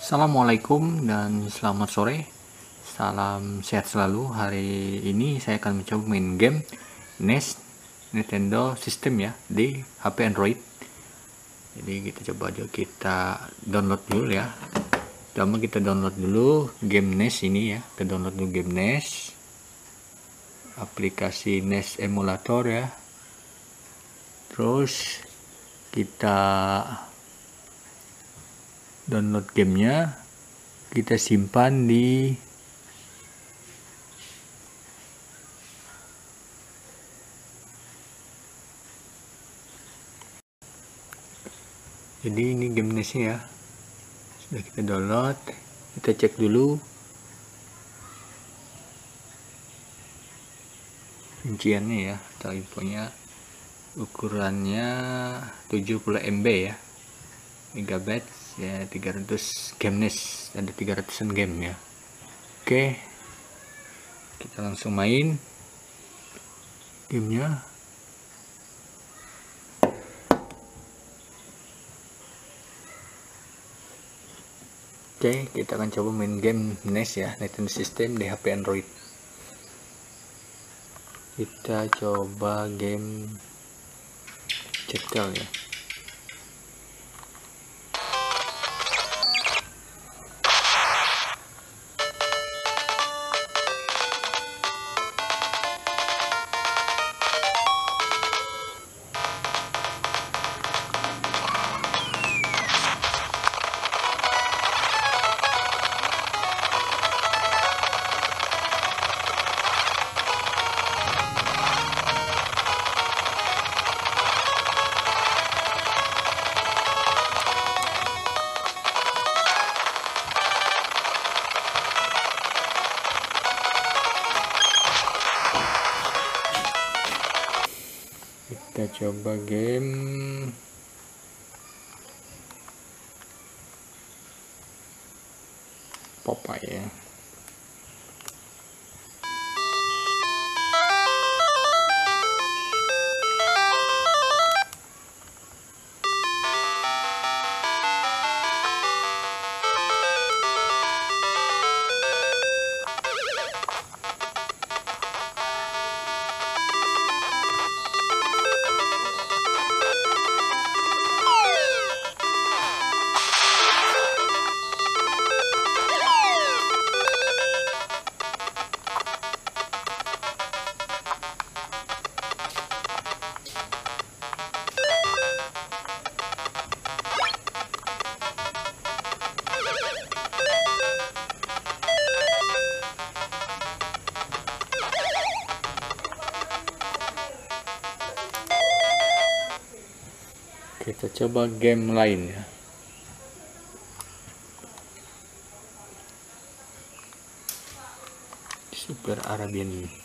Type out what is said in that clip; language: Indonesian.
Assalamualaikum dan selamat sore. Salam sehat selalu. Hari ini saya akan mencoba main game NES Nintendo System ya di HP Android. Jadi kita coba aja, kita download dulu ya. Pertama kita download dulu game NES ini ya. Kita download dulu game NES, aplikasi NES emulator ya. Terus kita download gamenya, kita simpan di ini game NES ya. Sudah kita download, kita cek dulu rinciannya ya, atau infonya. Ukurannya 70 MB ya, megabyte ya, 300 game NES, ada 300an game ya. Oke, kita langsung main gamenya. Oke, kita akan coba main game NES ya, Nintendo System di HP Android. Kita coba game Jekyll ya. Kita coba game Popeye ya. Kita coba game lain ya. Super Arabian